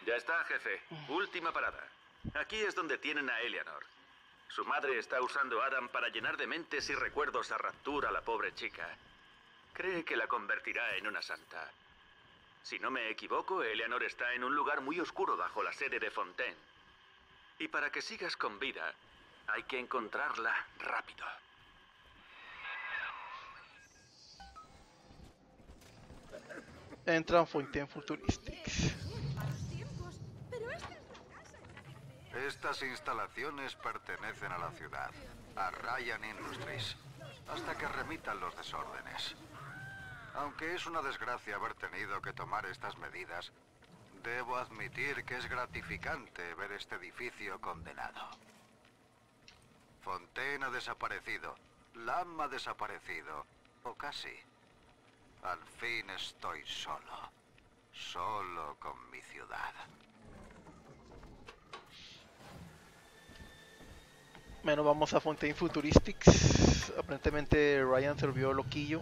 Ya está, jefe. Última parada. Aquí es donde tienen a Eleanor. Su madre está usando a Adam para llenar de mentes y recuerdos a Rapture a la pobre chica. Cree que la convertirá en una santa. Si no me equivoco, Eleanor está en un lugar muy oscuro bajo la sede de Fontaine. Y para que sigas con vida, hay que encontrarla rápido. Entra en Fontaine Futuristics. Estas instalaciones pertenecen a la ciudad, a Ryan Industries, hasta que remitan los desórdenes. Aunque es una desgracia haber tenido que tomar estas medidas, debo admitir que es gratificante ver este edificio condenado. Fontaine ha desaparecido, Lam ha desaparecido, o casi. Al fin estoy solo, solo con mi ciudad. Bueno, vamos a Fontaine Futuristics. Aparentemente Ryan se volvió loquillo.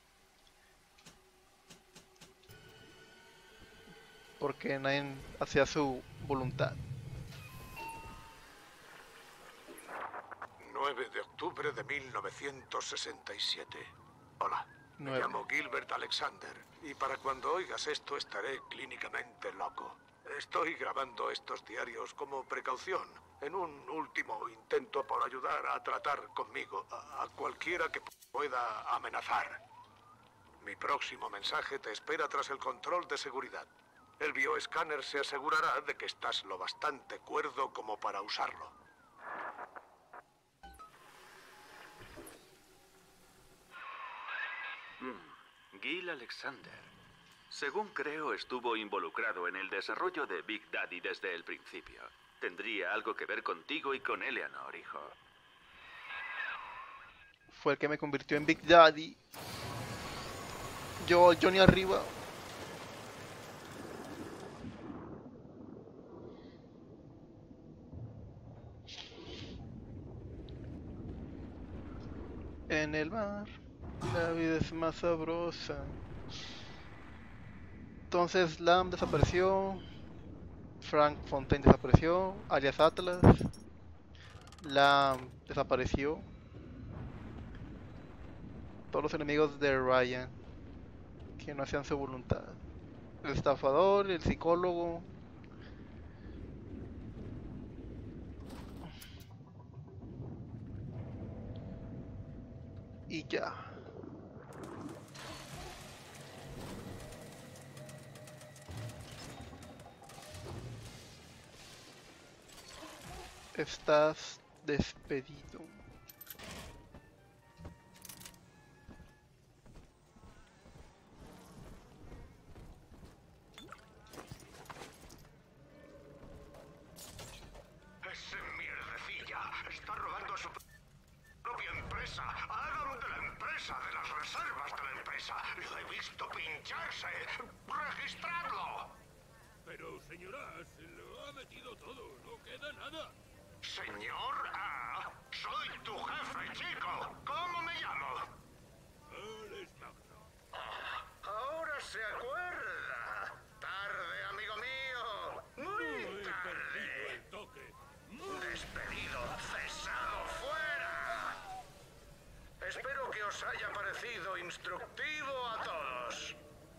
Porque nadie hacía su voluntad. 9 de octubre de 1967. Hola, me 9. llamo Gilbert Alexander y para cuando oigas esto estaré clínicamente loco. Estoy grabando estos diarios como precaución, en un último intento por ayudar a tratar conmigo a cualquiera que pueda amenazar. Mi próximo mensaje te espera tras el control de seguridad. El bioescáner se asegurará de que estás lo bastante cuerdo como para usarlo. Gil Alexander. Según creo, estuvo involucrado en el desarrollo de Big Daddy desde el principio. Tendría algo que ver contigo y con Eleanor, hijo. Fue el que me convirtió en Big Daddy. Yo, Johnny arriba. En el mar, la vida es más sabrosa. Entonces Lam desapareció. Frank Fontaine desapareció. Alias Atlas. Lam desapareció. Todos los enemigos de Ryan que no hacían su voluntad. El estafador, el psicólogo. Y ya. Estás despedido. Ese mierdecilla está robando a su propia empresa. Adam de la empresa, de las reservas de la empresa. Lo he visto pincharse. ¡Registradlo! Pero, señora, se lo ha metido todo. No queda nada. Señor A, soy tu jefe, chico. ¿Cómo me llamo? Alex Magno. Ahora se acuerda. Tarde, amigo mío. Muy He perdido tarde. el toque. Despedido, cesado, fuera. Espero que os haya parecido instructivo a todos.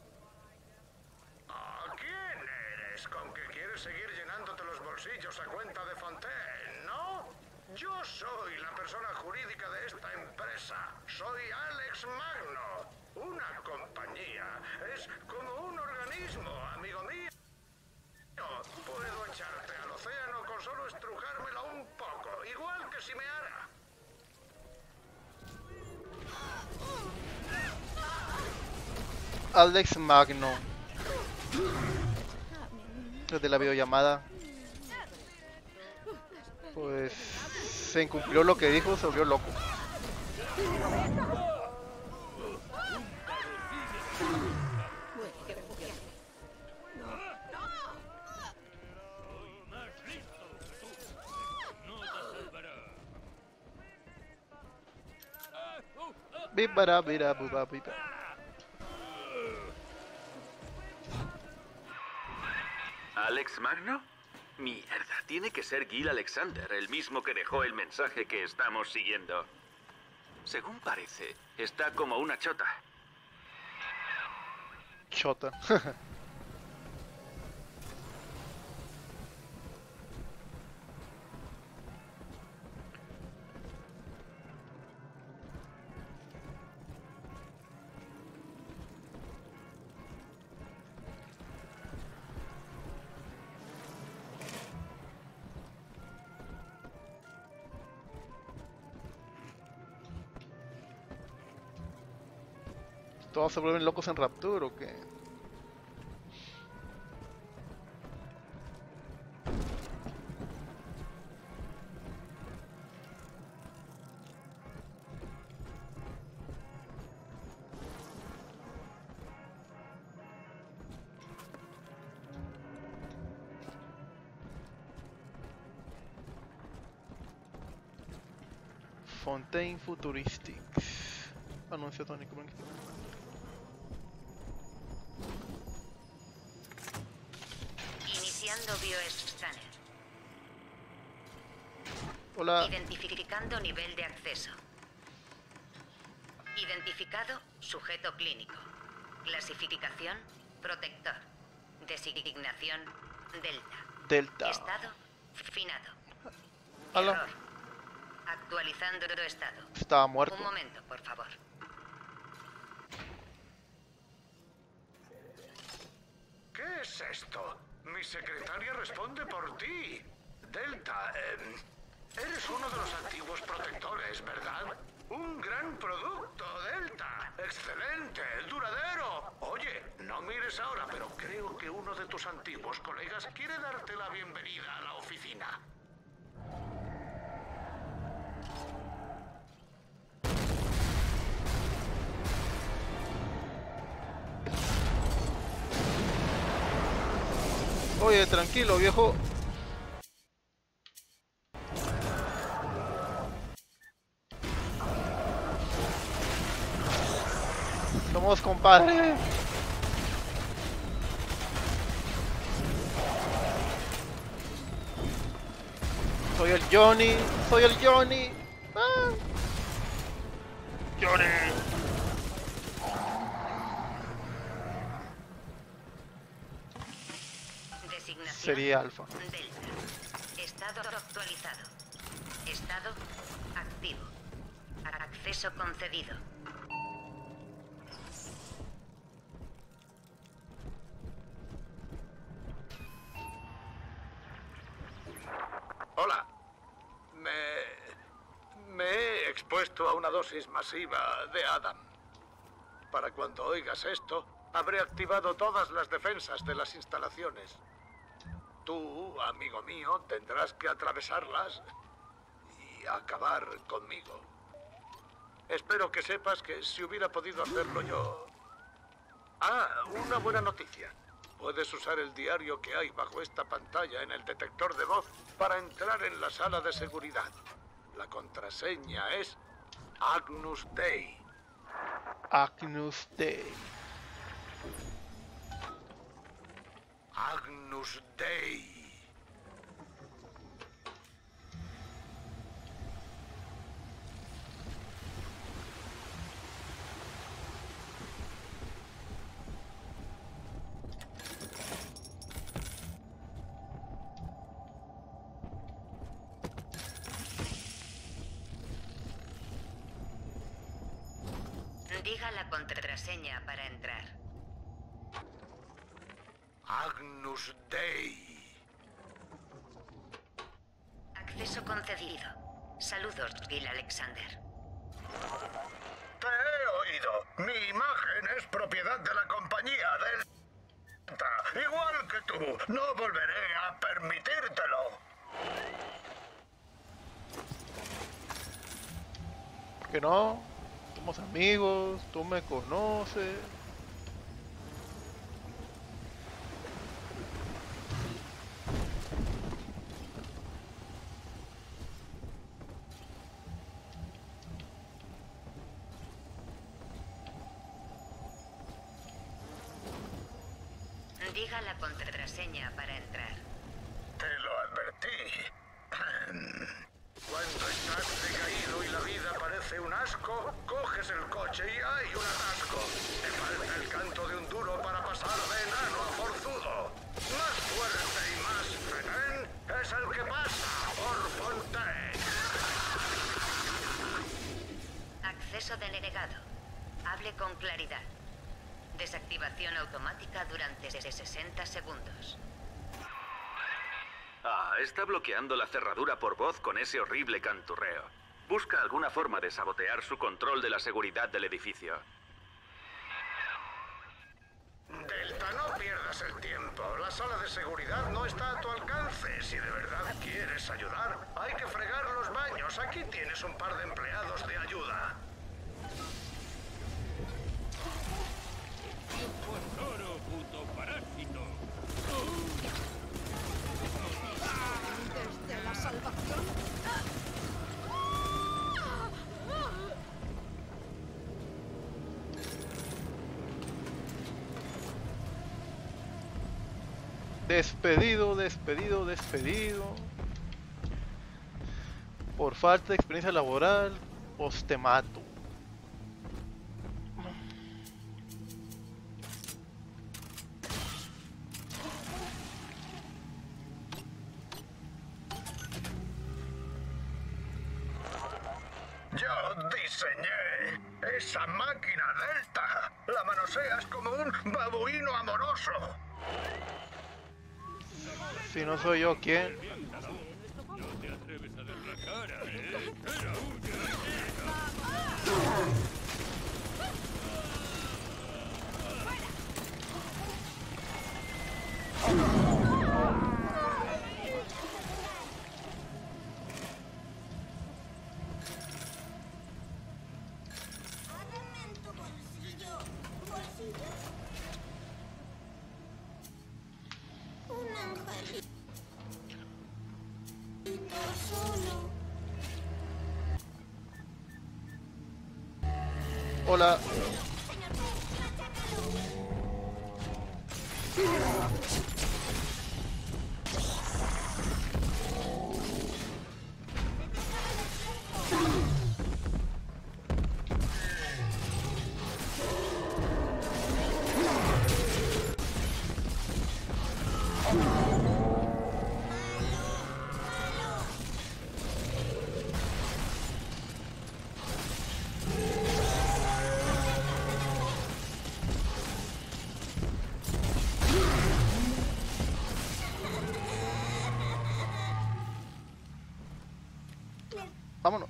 ¿Quién eres? ¿Con que quieres seguir llenándote los bolsillos a cuenta de Fontaine, no? Yo soy la persona jurídica de esta empresa. Soy Alex Magno. Una compañía. Es como un organismo, amigo mío. Puedo echarte al océano con solo estrujármela un poco. Igual que si me hará. Alex Magno. Desde la videollamada. Pues se incumplió lo que dijo, se volvió loco. Soy más listo que tú. No te salvará. Bibara, bira, buba, biba. ¿Alex Magno? Mierda, tiene que ser Gil Alexander, el mismo que dejó el mensaje que estamos siguiendo. Según parece, está como una chota. Chota. ¿Todos se vuelven locos en Rapture o qué? Fontaine Futuristics. Anuncio tónico. Iniciando bioescáner. Hola. Identificando nivel de acceso. Identificado sujeto clínico. Clasificación protector. Designación Delta. Delta. Estado finado. Hola. Error. Actualizando estado. Estaba muerto. Un momento, por favor. ¿Qué es esto? Mi secretaria responde por ti. Delta, eres uno de los antiguos protectores, ¿verdad? Un gran producto, Delta. Excelente, duradero. Oye, no mires ahora, pero creo que uno de tus antiguos colegas quiere darte la bienvenida a la oficina. Oye, tranquilo, viejo. Somos compadres. Soy el Johnny. Soy el Johnny. Ah. Johnny. Designación Sería Alfa. Delta. Estado actualizado. Estado activo. Acceso concedido. Hola. Me he expuesto a una dosis masiva de Adam. Para cuando oigas esto, habré activado todas las defensas de las instalaciones. Tú, amigo mío, tendrás que atravesarlas y acabar conmigo. Espero que sepas que si hubiera podido hacerlo yo... Ah, una buena noticia. Puedes usar el diario que hay bajo esta pantalla en el detector de voz para entrar en la sala de seguridad. La contraseña es Agnus Dei. Agnus Dei. Agnus Dei. Diga la contraseña para entrar. Agnus Dei. Acceso concedido. Saludos, Gil Alexander. Te he oído. Mi imagen es propiedad de la compañía Delta. Igual que tú, no volveré a permitírtelo. ¿Por qué no? Somos amigos, tú me conoces. Diga la contraseña para entrar. Hable con claridad. Desactivación automática durante 60 segundos. Ah, está bloqueando la cerradura por voz con ese horrible canturreo. Busca alguna forma de sabotear su control de la seguridad del edificio. Delta, no pierdas el tiempo. La sala de seguridad no está a tu alcance. Si de verdad quieres ayudar, hay que fregar los baños. Aquí tienes un par de empleados de ayuda. ¡Toro, puto parásito! Desde la salvación. Despedido, despedido, despedido. Por falta de experiencia laboral, os te mato. Yo diseñé esa máquina Delta. La manoseas como un babuino amoroso. Si no soy yo, ¿quién? No te atreves a dar la cara, ¿eh? ¡Era huya! Hola. Vámonos.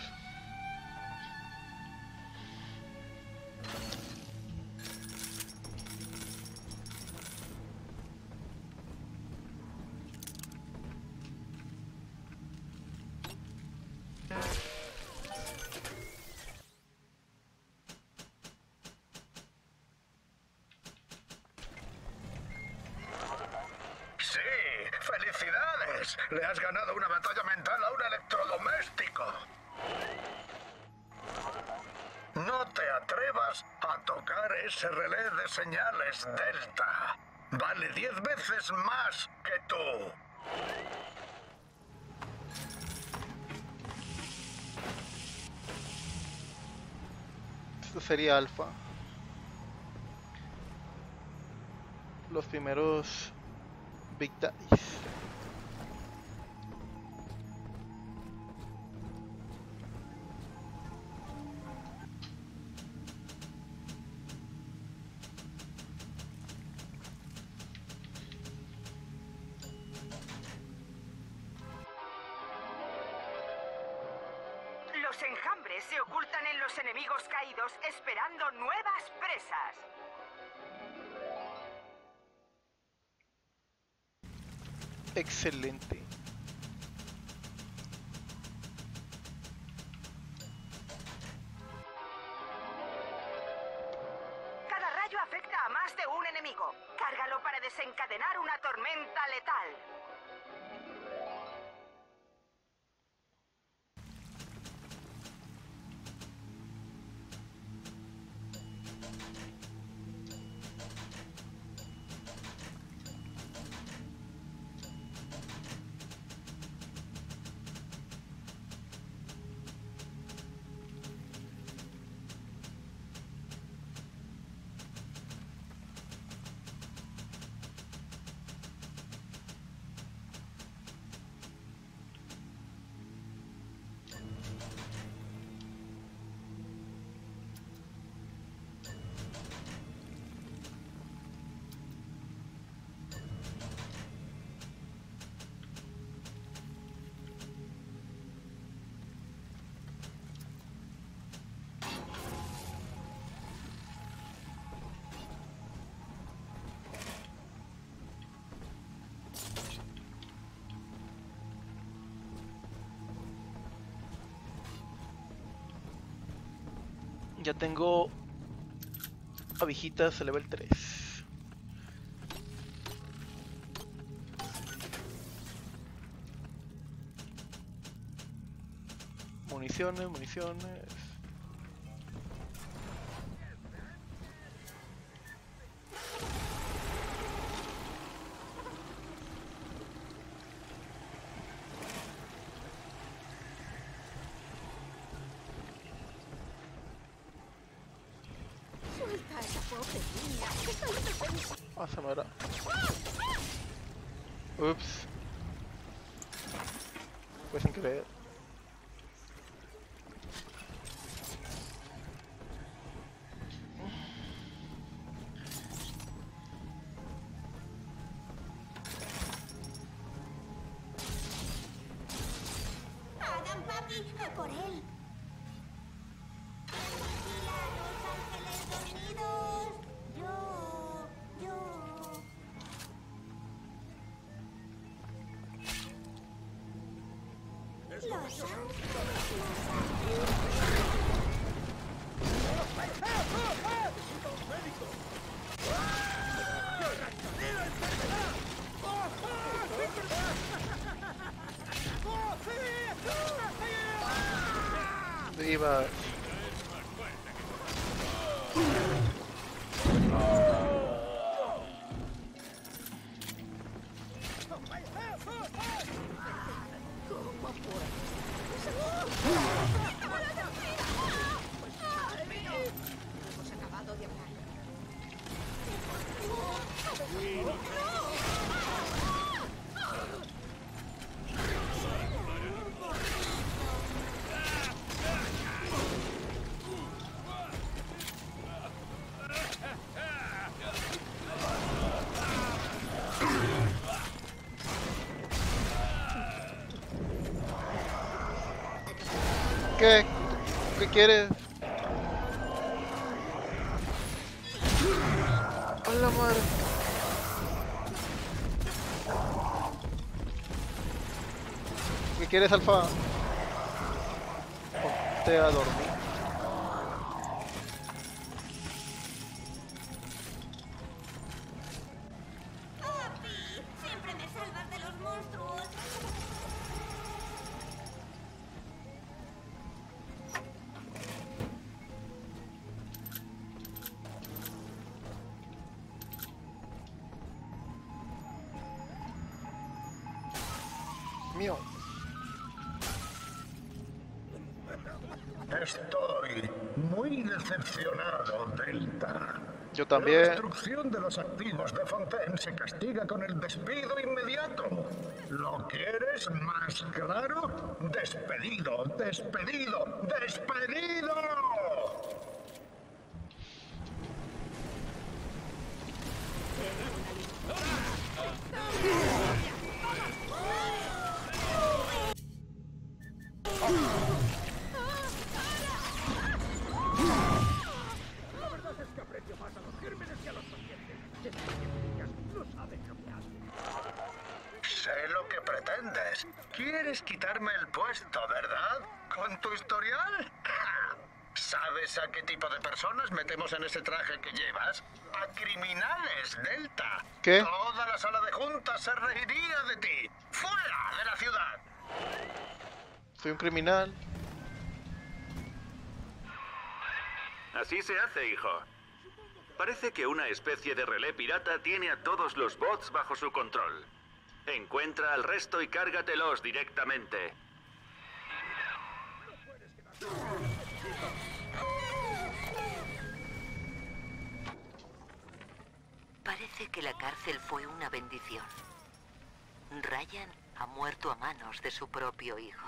Sí, felicidades. Le has ganado una batalla mental a un electrodoméstico. No te atrevas a tocar ese relé de señales Delta. Vale 10 veces más que tú. Esto sería alfa. Los primeros Big Daddies. Los enjambres se ocultan en los enemigos caídos esperando nuevas presas. Excelente. Cada rayo afecta a más de un enemigo. Cárgalo para desencadenar una tormenta letal. Ya tengo abejitas a level 3. Municiones, municiones. Suelta a esa pobre niña. ¿Qué tanto pensas? Ah, se me era. Ups. Fue sin querer. Adam, papi, a por él. Tranquila, Los Ángeles dormidos. Yo. Los Ángeles. Iba. Hemos acabado de hablar. ¿Qué? ¿Qué quieres? ¡A la madre! ¿Qué quieres, Alfa? Ponte a dormir. Papi, siempre me salvas de los monstruos. Mío. Estoy muy decepcionado, Delta. Yo La también. destrucción de los activos de Fontaine se castiga con el despido inmediato. ¿Lo quieres más claro? ¡Despedido! ¡Despedido! ¡Despedido! Sé lo que pretendes. Quieres quitarme el puesto, ¿verdad? ¿Con tu historial? ¡Ja! ¿Sabes a qué tipo de personas metemos en ese traje que llevas? A criminales, Delta. ¿Qué? Toda la sala de juntas se reiría de ti. ¡Fuera de la ciudad! Soy un criminal. Así se hace, hijo. Parece que una especie de relé pirata tiene a todos los bots bajo su control. Encuentra al resto y cárgatelos directamente. Parece que la cárcel fue una bendición. Ryan ha muerto a manos de su propio hijo.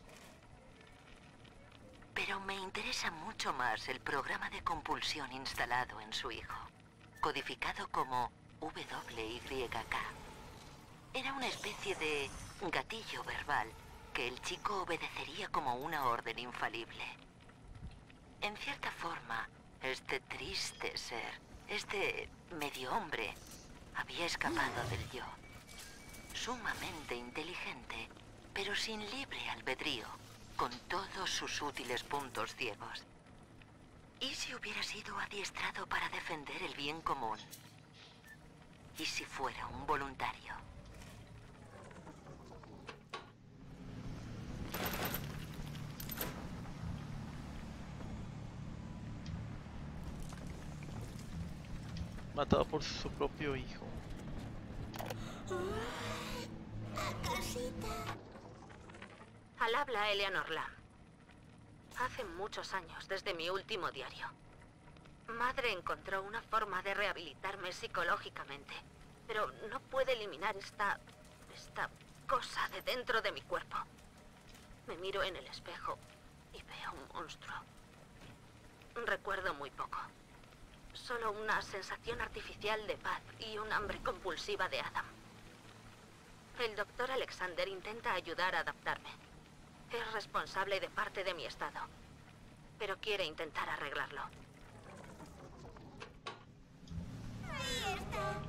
Pero me interesa mucho más el programa de compulsión instalado en su hijo, codificado como WYK. Era una especie de gatillo verbal que el chico obedecería como una orden infalible. En cierta forma, este triste ser, este medio hombre, había escapado del yo. Sumamente inteligente, pero sin libre albedrío, con todos sus útiles puntos ciegos. ¿Y si hubiera sido adiestrado para defender el bien común? ¿Y si fuera un voluntario? Matado por su propio hijo. Al habla Eleanor Lam. Hace muchos años, desde mi último diario. Madre encontró una forma de rehabilitarme psicológicamente, pero no puede eliminar esta cosa de dentro de mi cuerpo. Me miro en el espejo y veo un monstruo. Recuerdo muy poco. Solo una sensación artificial de paz y un hambre compulsiva de Adam. El doctor Alexander intenta ayudar a adaptarme. Es responsable de parte de mi estado, pero quiere intentar arreglarlo. Ahí está.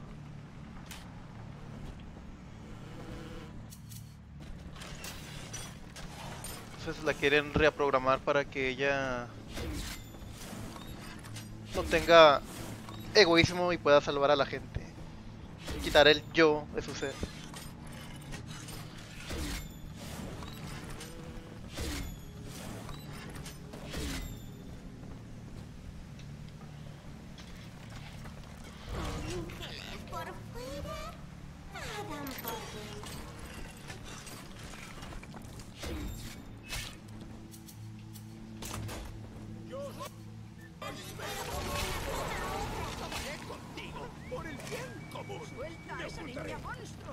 Entonces la quieren reprogramar para que ella no tenga egoísmo y pueda salvar a la gente. Quitar el yo de su ser. Ángeles por fuera, Adam por dentro. Contigo, por el bien común. ¡Suelta a esa niña monstruo!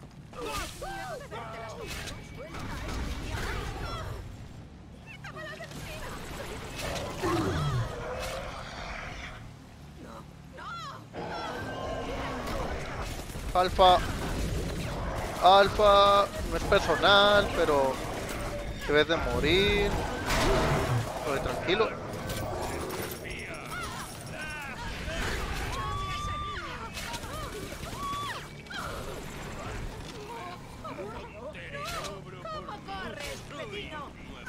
Alfa. Alfa. No es personal, pero debes de morir. Oye, tranquilo. ¿Cómo corres, cretino?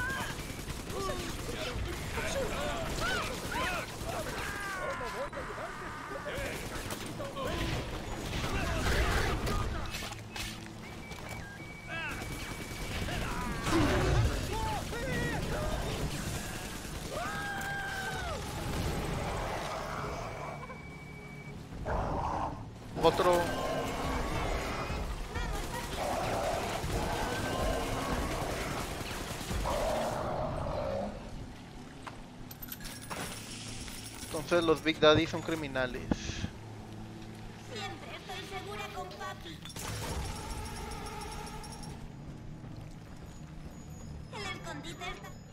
Otro. Entonces los Big Daddy son criminales. Siempre estoy segura con papi. El escondite está...